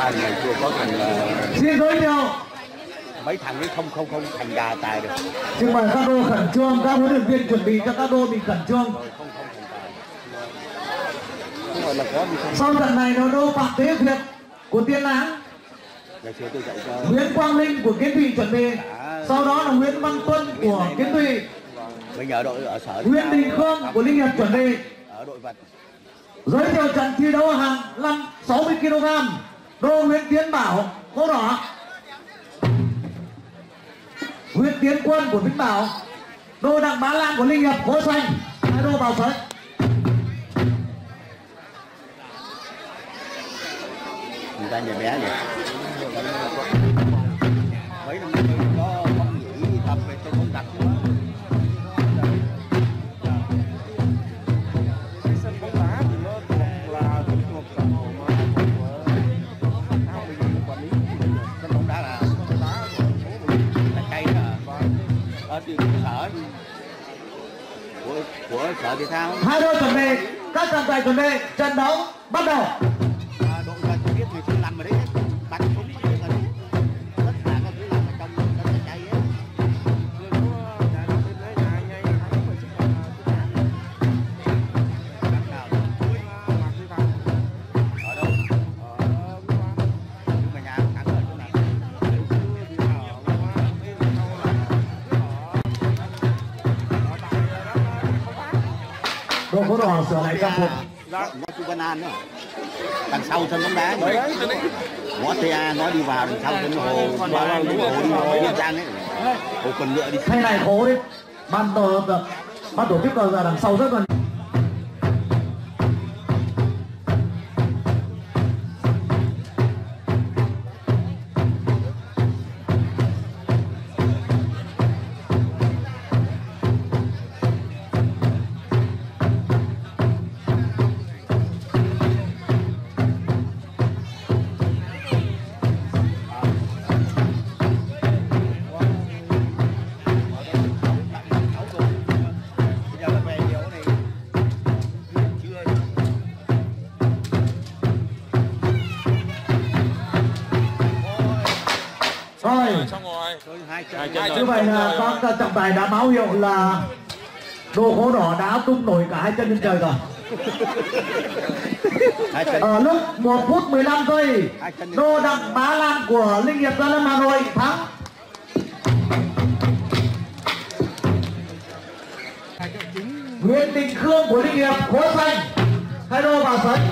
Loan này chưa có thành xin giới thiệu mấy thằng ấy không thành gà tài được. nhưng mà các đô khẩn trương, các huấn luyện viên chuẩn bị cho các đô bị khẩn trương. Không thành tài. Không phải là có gì không. Sau trận này nó đô Phạm Thế Việt của Tiên Lãng, Ngày xưa tôi dạy cho Nguyễn Quang Linh của Kiến Thụy chuẩn bị, sau đó là Nguyễn Văn Tuân của Kiến Thụy, bây giờ đội ở sở Nguyễn Đình Khương của Linh Hiệp chuẩn bị. ở đội vật. Giới thiệu trận thi đấu hạng 60 kg, đô Nguyễn Tiến Bảo Khố Đỏ, Nguyễn Tiến Quân của Vĩnh Bảo, đô Đặng Bá Lan của Linh Hiệp Khố Xanh. Hai đô vào sới. Người ta nhà bé vậy. Mấy năm tôi có không nghỉ tập về tôi không đặt nữa. Sân bóng đá thì nó thuộc sở hữu mà mình quản lý. Sân bóng đá là cây đó ở từ sở của sở thể thao. Hai đôi chuẩn bị, các trọng tài chuẩn bị, trận đấu bắt đầu. Đội là tôi biết người tôi làm ở đấy, bắn súng ở đấy, tất cả các thứ làm ở trong sân chạy ấy. Ở đâu? Nhưng mà nhà thắng ở chỗ nào? Đô Khố Đỏ sửa lại trang phục. Ngõ Chu Văn An nữa. Đằng sau sân bóng đá. Ngõ TA nó đi vào đằng sau sân hồ đi vào Biên Trang ấy. Hồ Quần Ngựa đi. Thay này khố đi. Ban tổ chức ở đằng sau rất gần. Như vậy là các trọng tài đã báo hiệu là Đô Khố Đỏ đã tung nổi cả hai chân lên trời rồi. Ở lúc 1 phút 15 giây, đô Đặng Bá Lan của Linh Hiệp Gia Lâm Hà Nội thắng. Nguyễn Đình Khương của Linh Hiệp Khố Xanh. Hai đô vào sân.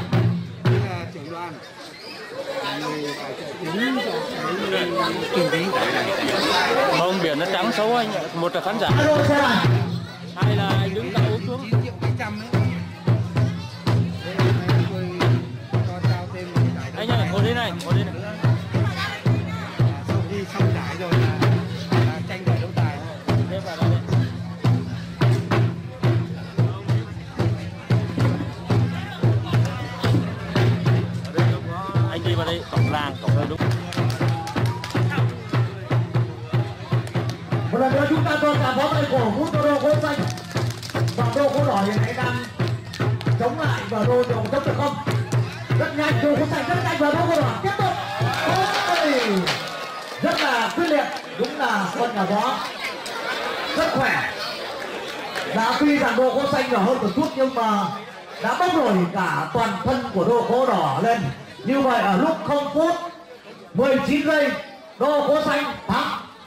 Không, biển nó trắng xấu anh ạ. Một là khán giả, hai là anh đứng tại uống xuống. Anh ơi, ngồi đây này, ngồi đây này. Sau khi xong giải rồi là tranh giải đấu tài. Thêm vào đây. Anh đi vào đây, cổng làng, cổng đây đúng. Một lần nữa chúng ta cho cả bó tay cổ hút cho Đô Khố Xanh và Đô Khố Đỏ hiện nay đang chống lại và Đô chống được không? Rất nhanh, Đô Khố Xanh rất nhanh và Đô Khố Đỏ tiếp tục. Ôi, rất là quyết liệt, đúng là con nhà võ rất khỏe. Đã tuy rằng Đô Khố Xanh nhỏ hơn một chút nhưng mà đã bốc nổi cả toàn thân của Đô Khố Đỏ lên. Như vậy ở lúc 0 phút 19 giây, Đô Khố Xanh thắng.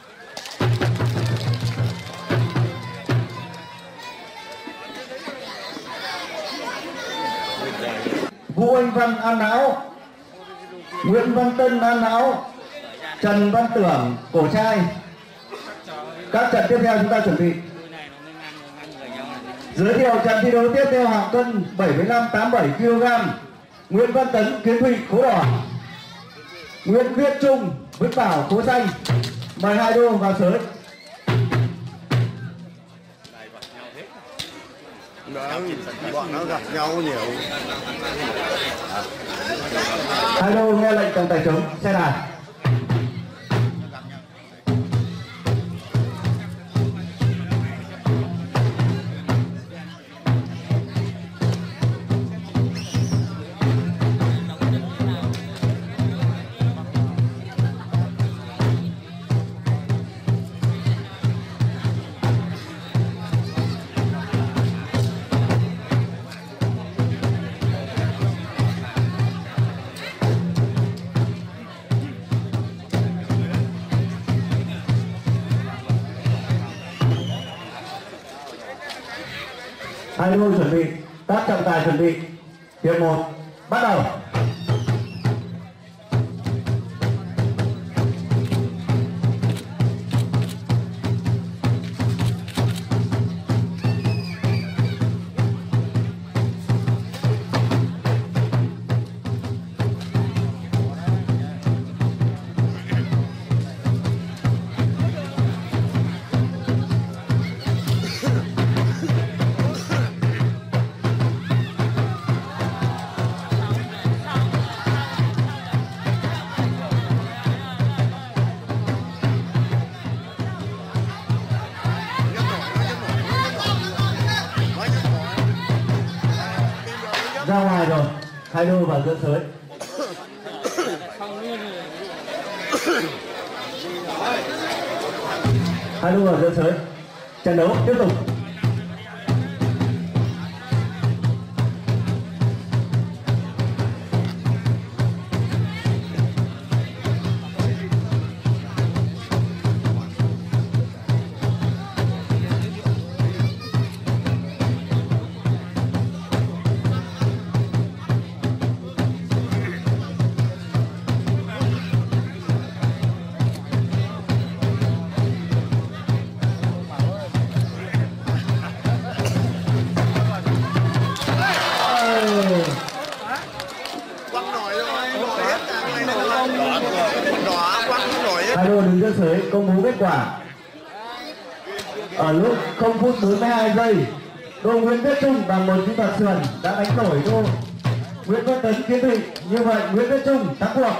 Vũ Anh Văn An Não, Nguyễn Văn Tân An Não, Trần Văn Tưởng cổ trai. Các trận tiếp theo chúng ta chuẩn bị. Giới thiệu trận thi đấu tiếp theo hạng cân 75-87 kg. Nguyễn Văn Tấn Kiến Thụy Khố Đỏ, Nguyễn Viết Trung Vĩnh Bảo Khố Xanh. Mời hai đô vào sới. Bọn nó gặp nhau nhiều. Hai đô nghe lệnh tổng tài chống xe đài. Hai đôi chuẩn bị, các trọng tài chuẩn bị. Hiệp 1 bắt đầu. Ra ngoài rồi, hai đôi vào giữa sới. Hai đôi vào giữa sới. Trận đấu tiếp tục. Hai đôi đứng giữa sới công bố kết quả. Ở lúc 0 phút 42 giây, đôi Nguyễn Viết Trung bằng một kỹ thuật sườn đã đánh nổi đôi Nguyễn Văn Tấn Kiến Thụy. Như vậy Nguyễn Viết Trung thắng cuộc.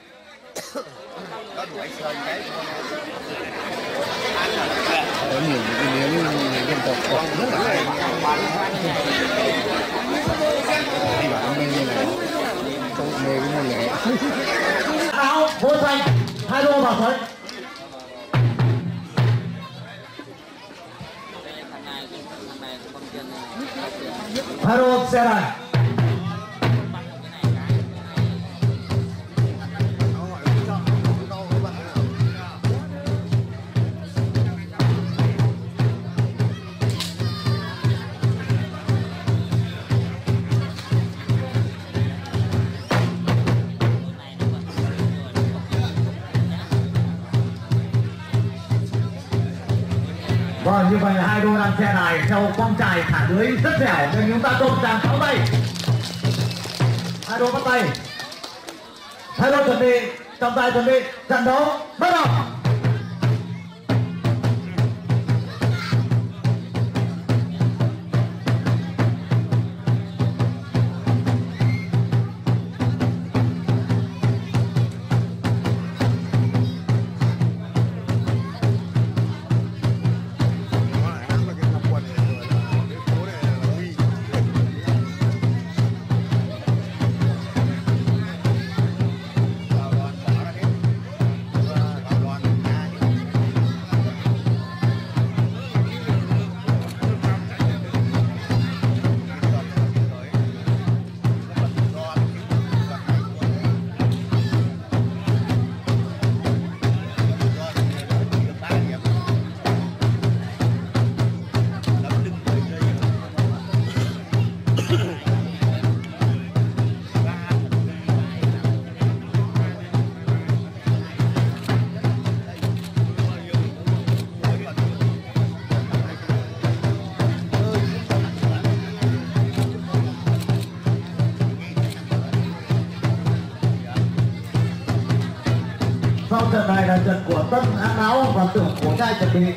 Áo vô xanh, hai đôi vào sới. Hai đôi xe này. Vâng, như vậy là hai đôi đang xe này theo quang trài thả lưới rất dẻo nên chúng ta cùng dàn pháo tay. Hai đôi bắt tay. Hai đôi chuẩn bị, trọng tài chuẩn bị, trận đấu bắt đầu. Sau trận này là trận của Tân Á Áo và Tưởng của trai chuẩn bị.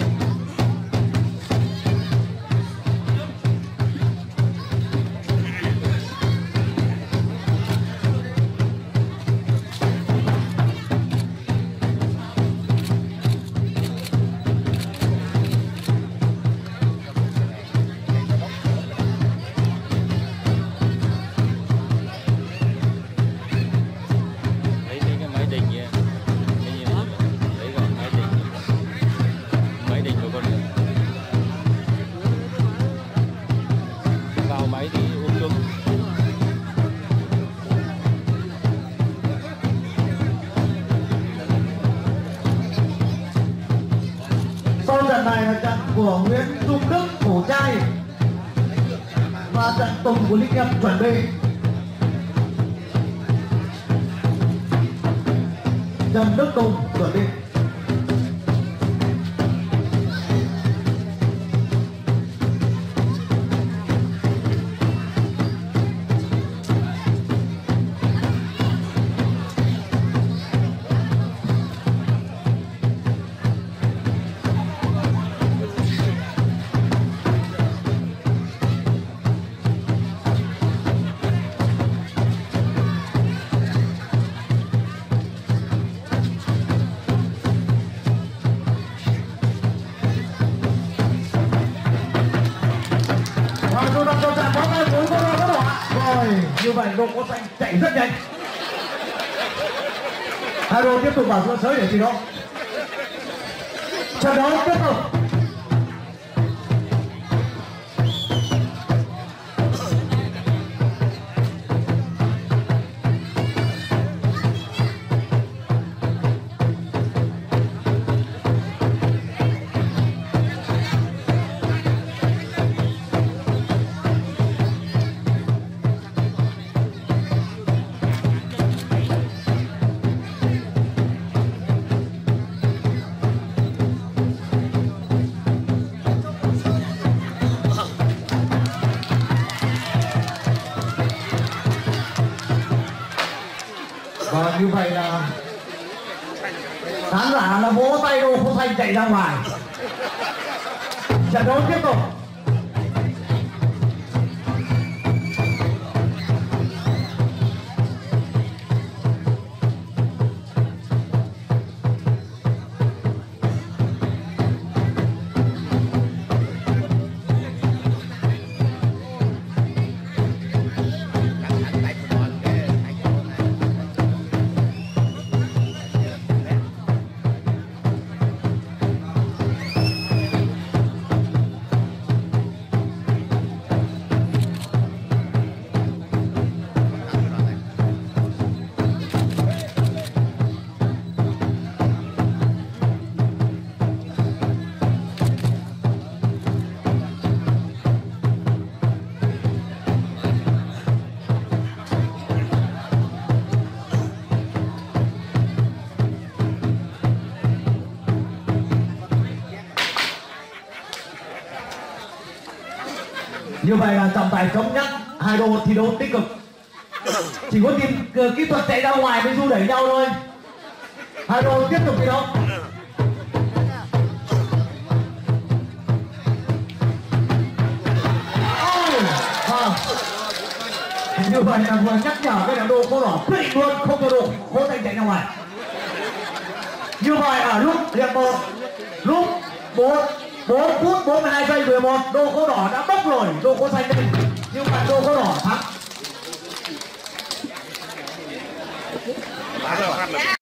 Sau trận này là trận của Nguyễn Trung Đức, thủ trai. và trận tùng của Linh Em chuẩn bị. Trần Đức Tùng chuẩn bị. Như vậy đội có xanh chạy rất nhanh. Hai đội tiếp tục vào giữa sới để gì đó. Trận đấu tiếp tục. Và như vậy là khán giả là vỗ tay Đô Khố Xanh chạy ra ngoài. Trận đấu tiếp tục. Như vậy là trọng tài thống nhất hai đội thi đấu tích cực. Chỉ có team kỹ thuật chạy ra ngoài mới du đẩy nhau thôi. Hai đội tiếp tục thi đấu. Như vậy là vừa nhắc nhở cái đội Khố Đỏ quyết định luôn không cho đội Khố Xanh chạy ra ngoài. Như vậy ở lúc hiệp 1, lúc 4 phút 42 giây 11, đội Khố Đỏ đã bốc lồi đội Khố Xanh lên, nhưng mà đội Khố Đỏ thắng.